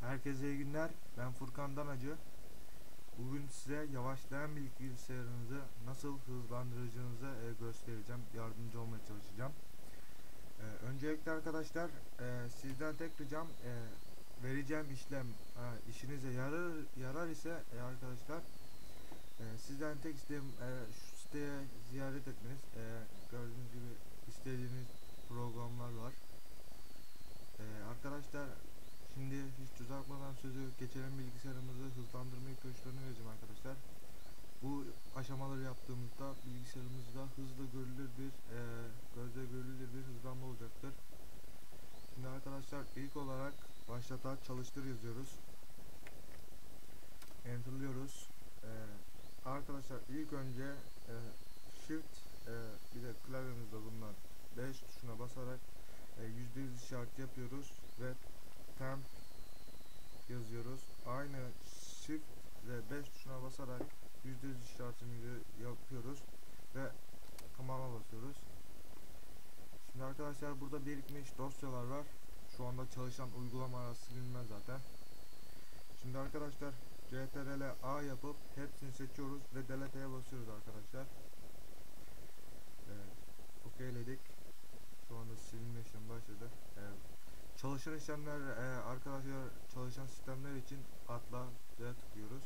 Herkese iyi günler. Ben Furkan Danacı. Bugün size yavaşlayan bilgisayarınızı nasıl hızlandıracağınızı göstereceğim. Yardımcı olmaya çalışacağım. Öncelikle arkadaşlar sizden tek ricam vereceğim işlem işinize yarar ise arkadaşlar sizden tek isteğim şu siteye ziyaret etmeniz. Gördüğünüz gibi istediğiniz programlar var. Arkadaşlar şimdi hiç uzatmadan sözü geçelim, bilgisayarımızı hızlandırma ipuçlarını vereceğim arkadaşlar. Bu aşamaları yaptığımızda bilgisayarımızda hızlı görülür bir gözle görülür bir hızlanma olacaktır. Şimdi arkadaşlar ilk olarak başlata çalıştır yazıyoruz. Enter'lıyoruz. Arkadaşlar ilk önce Shift bir de klavyemizde bulunan 5 tuşuna basarak %100 işareti yapıyoruz ve temp yazıyoruz. Aynı Shift ve 5 tuşuna basarak %100 işaretimizi yapıyoruz ve tamama basıyoruz. Şimdi arkadaşlar burada birikmiş dosyalar var. Şu anda çalışan uygulamalar silinmez zaten. Şimdi arkadaşlar CTRL A yapıp hepsini seçiyoruz ve delete'ye basıyoruz arkadaşlar. Okeyledik. Şu anda silinme işlemi başladı. Çalışan işlemler arkadaşlar, çalışan sistemler için atla tıklıyoruz.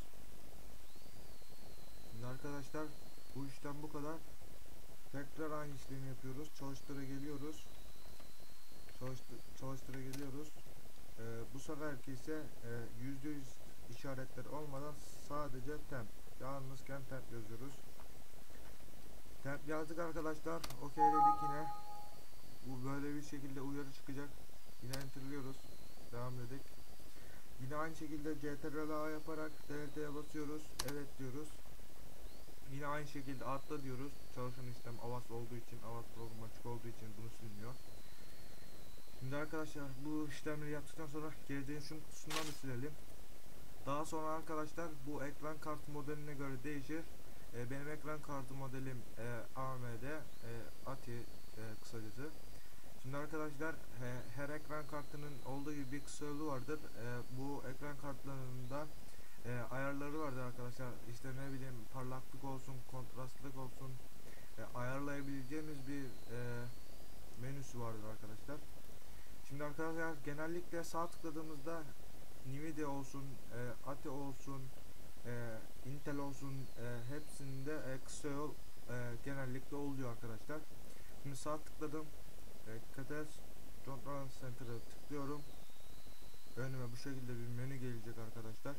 Şimdi arkadaşlar bu işlem bu kadar. Tekrar aynı işlemi yapıyoruz. Çalıştıra geliyoruz. Çalıştıra geliyoruz. Bu seferki ise %100 işaretler olmadan sadece temp, yalnızken temp yazıyoruz. Temp yazdık arkadaşlar. Okeyledik yine. Bu böyle bir şekilde uyarı çıkacak. Yine enter'lıyoruz. Devam edelim. Yine aynı şekilde CTRL A yaparak delete'ye basıyoruz. Evet diyoruz. Yine aynı şekilde atla diyoruz. Çalışan işlem Avast olduğu için, Avast programı açık olduğu için bunu silmiyor. Şimdi arkadaşlar bu işlemleri yaptıktan sonra geri dönüşüm kutusundan da silelim. Daha sonra arkadaşlar bu ekran kartı modeline göre değişir. Benim ekran kartı modelim AMD ATI kısacası. Şimdi arkadaşlar her ekran kartının olduğu gibi bir kısa yolu vardır. Bu ekran kartlarında ayarları vardır arkadaşlar. İşte ne bileyim, parlaklık olsun, kontrastlık olsun, ayarlayabileceğimiz bir menüsü vardır arkadaşlar. Şimdi arkadaşlar genellikle sağ tıkladığımızda Nvidia olsun, ATI olsun, Intel olsun, hepsinde kısa yol genellikle oluyor arkadaşlar. Şimdi sağ tıkladım. Kates Control Center'a tıklıyorum. Önüme bu şekilde bir menü gelecek arkadaşlar.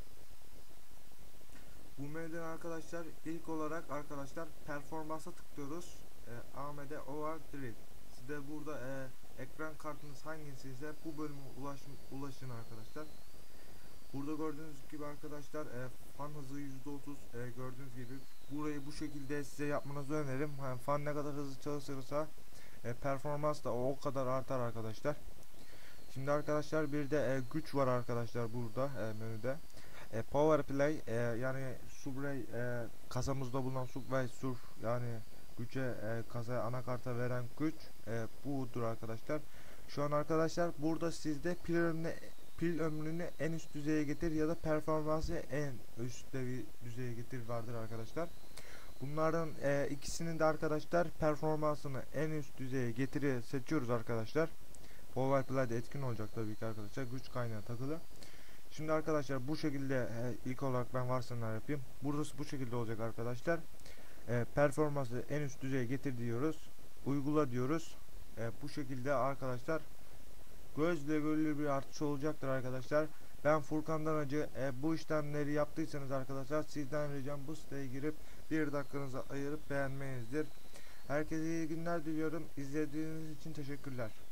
Bu menüden arkadaşlar ilk olarak arkadaşlar performansa tıklıyoruz. AMD Overdrive. Siz de burada ekran kartınız hangisi ise bu bölüme ulaşın arkadaşlar. Burada gördüğünüz gibi arkadaşlar fan hızı %30, gördüğünüz gibi burayı bu şekilde size yapmanızı öneririm. Yani fan ne kadar hızlı çalışırsa performans da o kadar artar arkadaşlar. Şimdi arkadaşlar bir de güç var arkadaşlar burada menüde. Power Play yani Subway kasamızda bulunan Subway Surf yani güce kasaya anakarta veren güç budur arkadaşlar. Şu an arkadaşlar burada sizde pil ömrünü en üst düzeye getir ya da performansı en üst düzeye getir vardır arkadaşlar. Bunlardan ikisinin de arkadaşlar performansını en üst düzeye getiri seçiyoruz arkadaşlar. Power Play'de etkin olacak tabii ki arkadaşlar. Güç kaynağı takılı. Şimdi arkadaşlar bu şekilde ilk olarak ben varsayımlar yapayım. Burası bu şekilde olacak arkadaşlar. Performansı en üst düzeye getir diyoruz. Uygula diyoruz. Bu şekilde arkadaşlar gözle görülür bir artış olacaktır arkadaşlar. Ben Furkan Danacı. Bu işlemleri yaptıysanız arkadaşlar sizden ricam bu siteye girip bir dakikanızı ayırıp beğenmenizdir. Herkese iyi günler diliyorum. İzlediğiniz için teşekkürler.